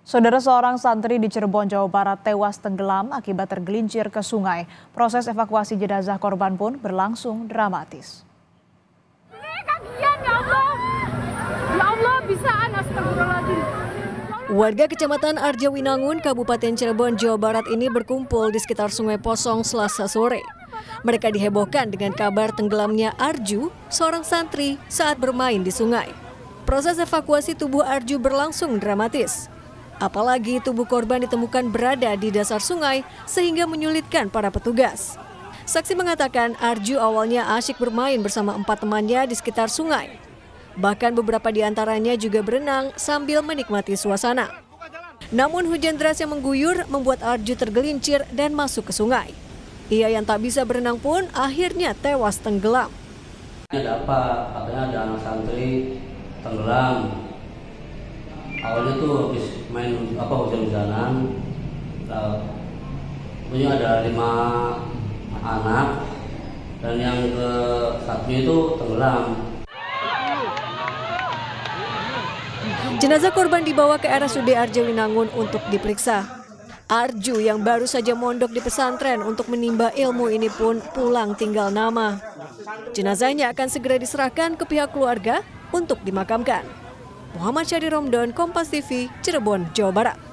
Saudara, seorang santri di Cirebon, Jawa Barat tewas tenggelam akibat tergelincir ke sungai. Proses evakuasi jenazah korban pun berlangsung dramatis. Warga Kecamatan Arjawinangun, Kabupaten Cirebon, Jawa Barat ini berkumpul di sekitar Sungai Posong Selasa sore. Mereka dihebohkan dengan kabar tenggelamnya Arju, seorang santri, saat bermain di sungai. Proses evakuasi tubuh Arju berlangsung dramatis. Apalagi tubuh korban ditemukan berada di dasar sungai sehingga menyulitkan para petugas. Saksi mengatakan Arju awalnya asyik bermain bersama 4 temannya di sekitar sungai. Bahkan beberapa di antaranya juga berenang sambil menikmati suasana. Namun hujan deras yang mengguyur membuat Arju tergelincir dan masuk ke sungai. Ia yang tak bisa berenang pun akhirnya tewas tenggelam. Ada apa? Katanya ada anak santri tenggelam. Awalnya tuh habis main hujan-hujanan. Punya ada 5 anak dan yang ke satu itu tenggelam. Jenazah korban dibawa ke RSUD Arjawinangun untuk diperiksa. Arju yang baru saja mondok di pesantren untuk menimba ilmu ini pun pulang tinggal nama. Jenazahnya akan segera diserahkan ke pihak keluarga untuk dimakamkan. Muhammad Syahdi Romdon, Kompas TV, Cirebon, Jawa Barat.